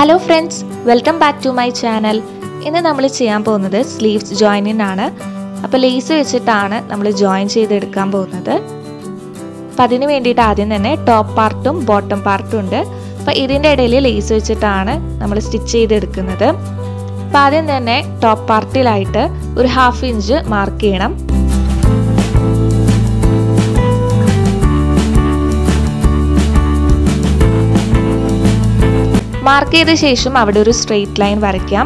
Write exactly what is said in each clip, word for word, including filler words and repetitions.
Hello friends, welcome back to my channel. ഇന്ന് നമ്മൾ ചെയ്യാൻ പോകുന്നത് സ്ലീവ്സ് ജോയിനിങ് ആണ്. അപ്പോൾ ലേസ് വെച്ചിട്ടാണ് നമ്മൾ ജോയിൻ ചെയ്തെടുക്കാൻ പോകുന്നത്. അപ്പോൾ അതിനു വേണ്ടിയിട്ട് ആദ്യം തന്നെ ടോപ്പ് പാർട്ടും ബോട്ടം പാർട്ടും ഉണ്ട്. അപ്പോൾ ഇതിൻ്റെ ഇടയിൽ ലേസ് വെച്ചിട്ടാണ് നമ്മൾ സ്റ്റിച്ച് ചെയ്തെടുക്കുന്നത്. അപ്പോൾ ആദ്യം തന്നെ ടോപ്പ് പാർട്ടിലായിട്ട് ഒരു ഹാഫ് ഇഞ്ച് മാർക്ക് ചെയ്യണം. മാർക്ക് ചെയ്ത ശേഷം അവിടെ ഒരു സ്ട്രെയിറ്റ് ലൈൻ വരയ്ക്കാം.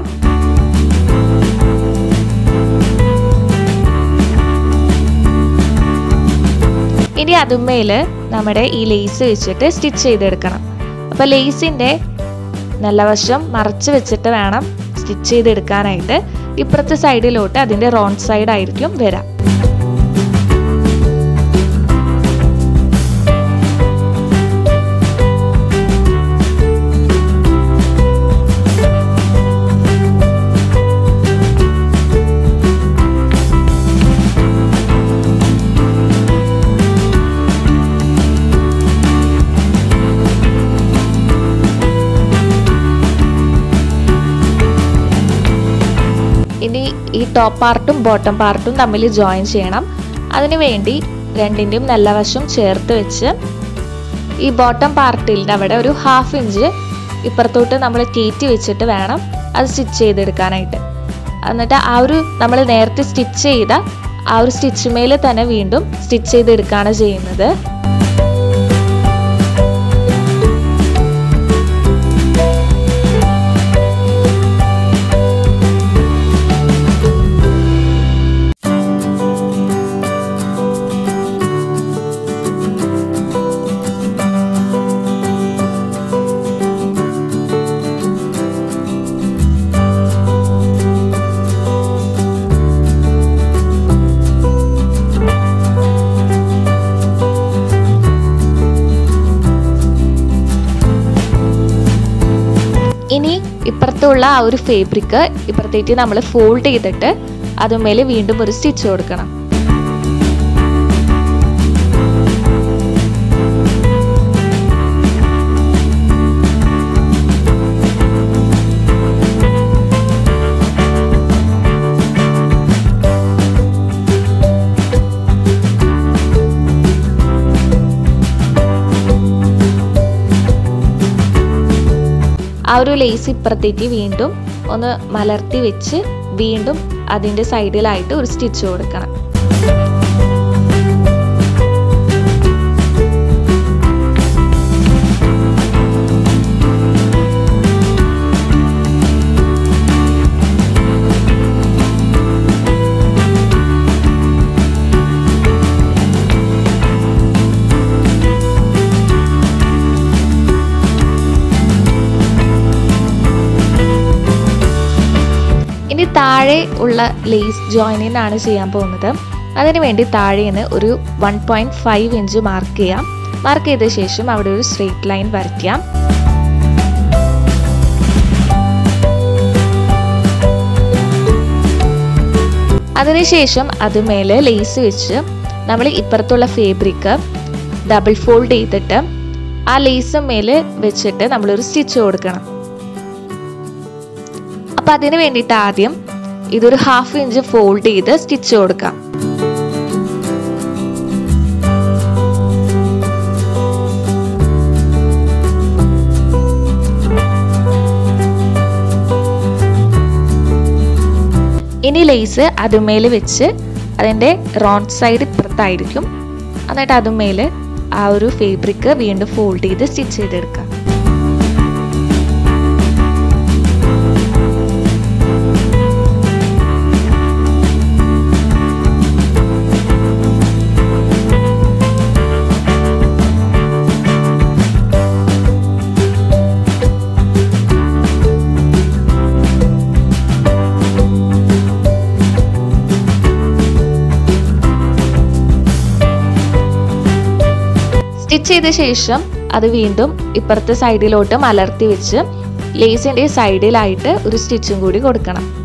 ഇനി അതുമേൽ നമ്മുടെ ഈ ലേസ് വെച്ചിട്ട് സ്റ്റിച്ച് ചെയ്തെടുക്കണം. അപ്പോൾ ലേസിൻ്റെ നല്ല വശം മറച്ച് വെച്ചിട്ട് വേണം സ്റ്റിച്ച് ചെയ്തെടുക്കാനായിട്ട്. ഇപ്പുറത്തെ സൈഡിലോട്ട് അതിൻ്റെ റോങ് സൈഡ് ആയിരിക്കും വരാം. ഇനി ഈ ടോപ്പ് പാർട്ടും ബോട്ടം പാർട്ടും തമ്മിൽ ജോയിൻ ചെയ്യണം. അതിനു വേണ്ടി രണ്ടിൻ്റെയും നല്ല വശം ചേർത്ത് വെച്ച് ഈ ബോട്ടം പാർട്ടിൻ്റെ അവിടെ ഒരു ഹാഫ് ഇഞ്ച് ഇപ്പുറത്തോട്ട് നമ്മൾ കയറ്റി വെച്ചിട്ട് വേണം അത് സ്റ്റിച്ച് ചെയ്തെടുക്കാനായിട്ട്. എന്നിട്ട് ആ ഒരു നമ്മൾ നേരത്തെ സ്റ്റിച്ച് ചെയ്ത ആ ഒരു സ്റ്റിച്ച് മേൽ തന്നെ വീണ്ടും സ്റ്റിച്ച് ചെയ്തെടുക്കുകയാണ് ചെയ്യുന്നത്. ഇനി ഇപ്പുറത്തുള്ള ആ ഒരു ഫാബ്രിക് ഇപ്പുറത്തേക്ക് നമ്മൾ ഫോൾഡ് ചെയ്തിട്ട് അതുമേൽ വീണ്ടും ഒരു സ്റ്റിച്ച് കൊടുക്കണം. ആ ഒരു ലേസ് ഇപ്പുറത്തേക്ക് വീണ്ടും ഒന്ന് മലർത്തി വെച്ച് വീണ്ടും അതിൻ്റെ സൈഡിലായിട്ട് ഒരു സ്റ്റിച്ച് കൊടുക്കണം. ഇനി താഴെ ഉള്ള ലേസ് ജോയിനിങ് ആണ് ചെയ്യാൻ പോകുന്നത്. അതിനു വേണ്ടി താഴെ നിന്ന് ഒരു one point five inch mark ചെയ്യാം. മാർക്ക് ചെയ്ത ശേഷം അവിടെ ഒരു സ്ട്രെയിറ്റ് ലൈൻ വരയ്ക്കാം. അതിനുശേഷം അതുമേലെ ലേസ് വെച്ച് നമ്മൾ ഇപ്പുറത്തുള്ള ഫാബ്രിക് ഡബിൾ ഫോൾഡ് ചെയ്തിട്ട് ആ ലേസ് മേലെ വെച്ചിട്ട് നമ്മളൊരു സ്റ്റിച്ച് കൊടുക്കണം. അപ്പം അതിന് വേണ്ടിയിട്ട് ആദ്യം ഇതൊരു ഹാഫ് ഇഞ്ച് ഫോൾഡ് ചെയ്ത് സ്റ്റിച്ച് കൊടുക്കാം. ഇനി ലേസ് അതുമേൽ വെച്ച് അതിൻ്റെ റോങ് സൈഡ് ഇപ്പുറത്തായിരിക്കും. എന്നിട്ട് അതുമേൽ ആ ഒരു ഫാബ്രിക് വീണ്ടും ഫോൾഡ് ചെയ്ത് സ്റ്റിച്ച് ചെയ്തെടുക്കാം. സ്റ്റിച്ച് ചെയ്ത ശേഷം അത് വീണ്ടും ഇപ്പുറത്തെ സൈഡിലോട്ട് മലർത്തി വെച്ച് ലേസിൻ്റെ സൈഡിലായിട്ട് ഒരു സ്റ്റിച്ചും കൂടി കൊടുക്കണം.